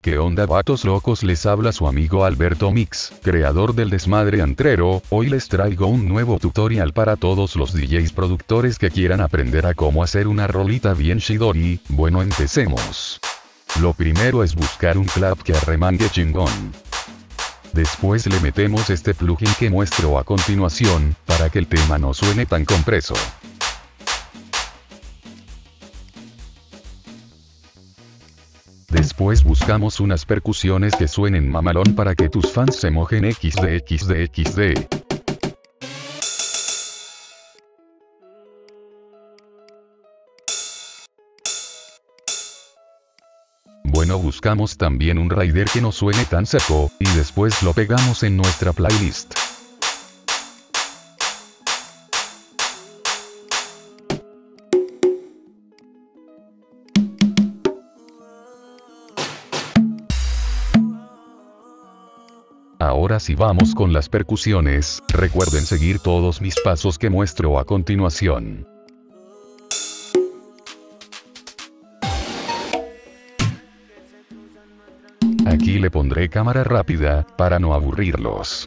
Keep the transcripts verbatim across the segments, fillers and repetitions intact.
¿Qué onda vatos locos? Les habla su amigo Alberto Mix, creador del desmadre antrero. Hoy les traigo un nuevo tutorial para todos los D Js productores que quieran aprender a cómo hacer una rolita bien shidori. Bueno, empecemos. Lo primero es buscar un clap que arremangue chingón. Después le metemos este plugin que muestro a continuación, para que el tema no suene tan compreso. Después buscamos unas percusiones que suenen mamalón para que tus fans se mojen equis de equis de equis de. Bueno, buscamos también un rider que no suene tan seco, y después lo pegamos en nuestra playlist. Ahora sí vamos con las percusiones. Recuerden seguir todos mis pasos que muestro a continuación. Aquí le pondré cámara rápida, para no aburrirlos.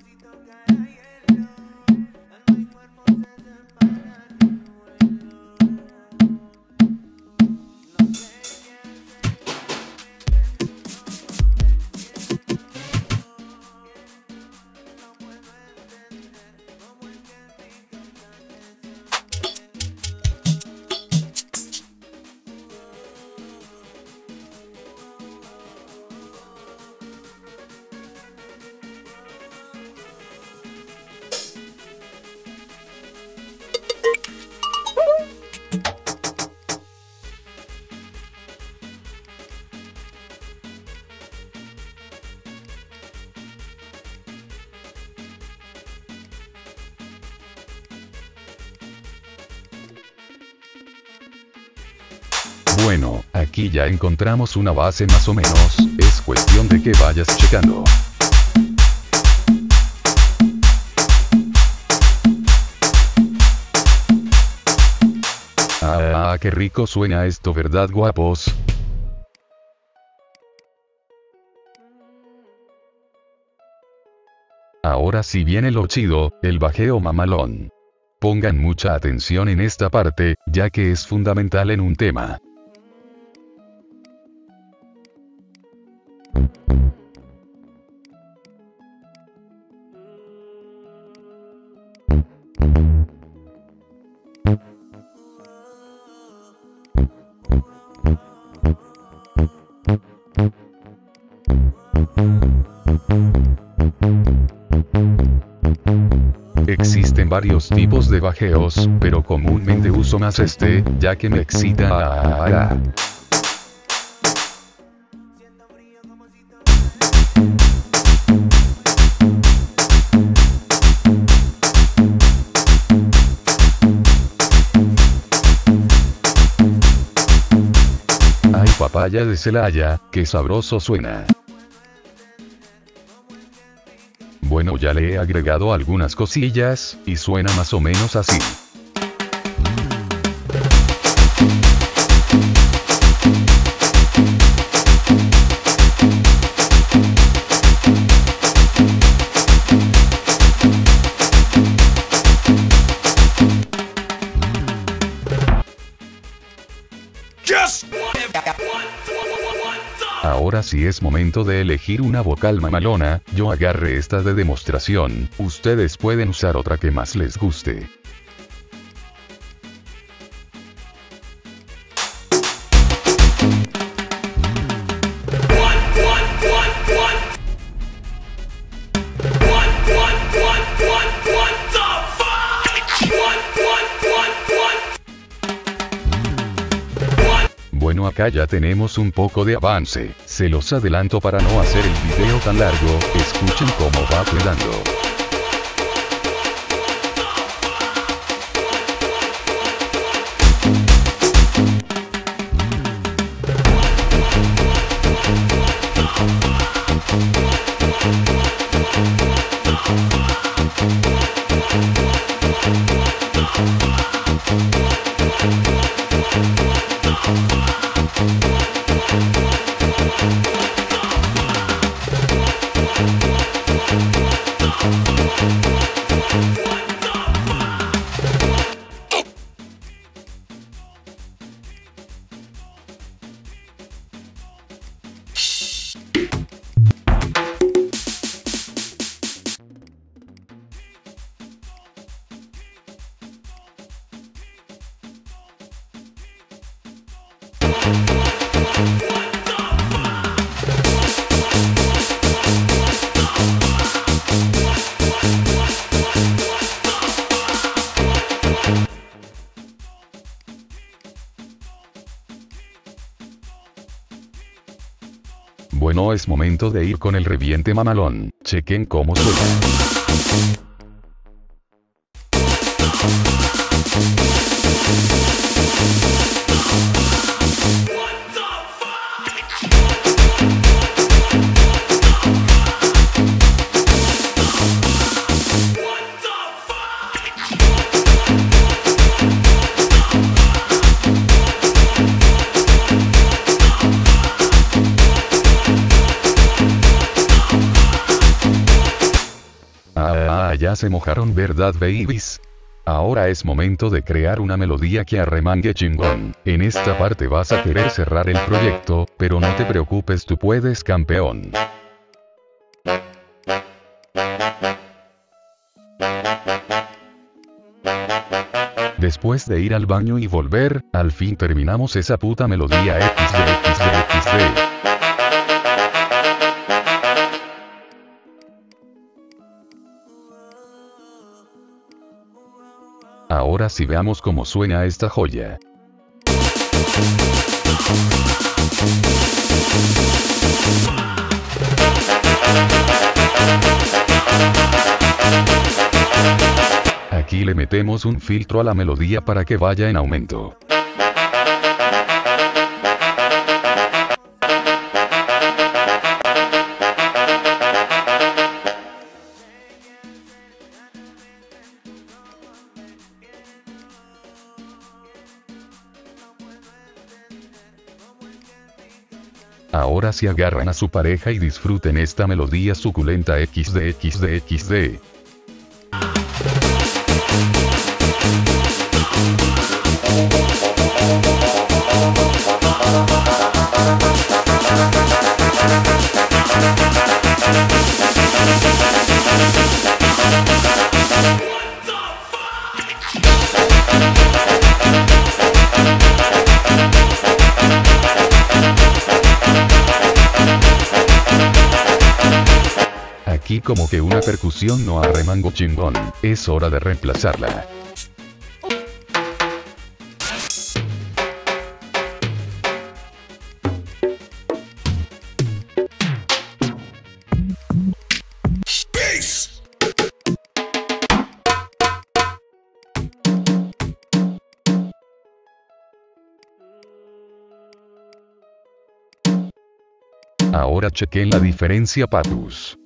Bueno, aquí ya encontramos una base más o menos, es cuestión de que vayas checando. Ah, qué rico suena esto, ¿verdad, guapos? Ahora sí viene lo chido, el bajeo mamalón. Pongan mucha atención en esta parte, ya que es fundamental en un tema. Existen varios tipos de bajeos, pero comúnmente uso más este, ya que me excita. Ay, papaya de Celaya, qué sabroso suena. Bueno, ya le he agregado algunas cosillas, y suena más o menos así. Ahora sí es momento de elegir una vocal mamalona. Yo agarré esta de demostración, ustedes pueden usar otra que más les guste. Bueno, acá ya tenemos un poco de avance, se los adelanto para no hacer el video tan largo, escuchen cómo va quedando. Bueno, es momento de ir con el reviente mamalón. Chequen cómo suena. Ah, ya se mojaron, ¿verdad, babies? Ahora es momento de crear una melodía que arremangue chingón. En esta parte vas a querer cerrar el proyecto, pero no te preocupes, tú puedes, campeón. Después de ir al baño y volver, al fin terminamos esa puta melodía equis de equis de equis de. Ahora sí veamos cómo suena esta joya. Aquí le metemos un filtro a la melodía para que vaya en aumento. Ahora sí agarran a su pareja y disfruten esta melodía suculenta equis de equis de equis de. Aquí como que una percusión no arremango chingón, es hora de reemplazarla. Ahora chequen la diferencia, patus.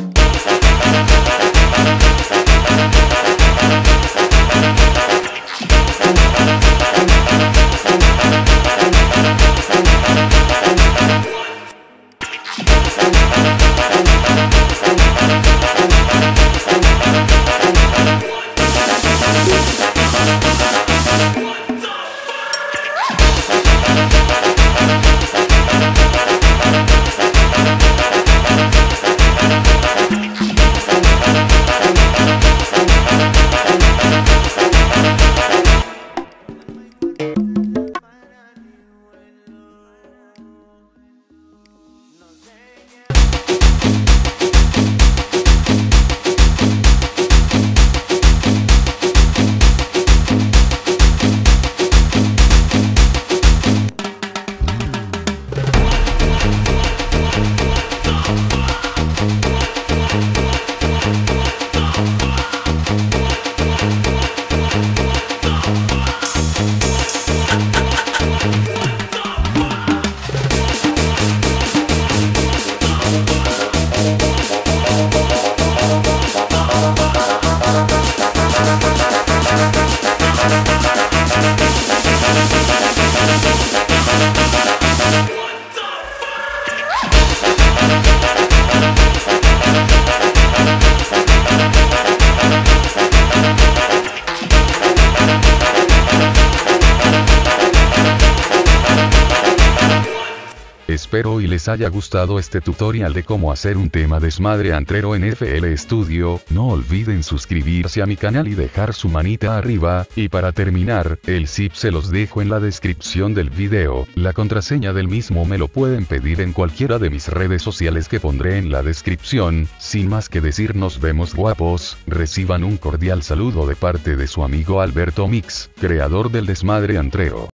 Espero y les haya gustado este tutorial de cómo hacer un tema desmadre antrero en F L Studio. No olviden suscribirse a mi canal y dejar su manita arriba, y para terminar, el zip se los dejo en la descripción del video. La contraseña del mismo me lo pueden pedir en cualquiera de mis redes sociales que pondré en la descripción. Sin más que decir, nos vemos, guapos. Reciban un cordial saludo de parte de su amigo Alberto Mix, creador del desmadre antrero.